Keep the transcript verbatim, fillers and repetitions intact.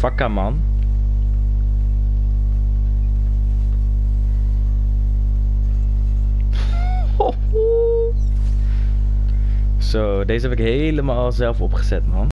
Fakka, man. Zo, deze heb ik helemaal zelf opgezet, man.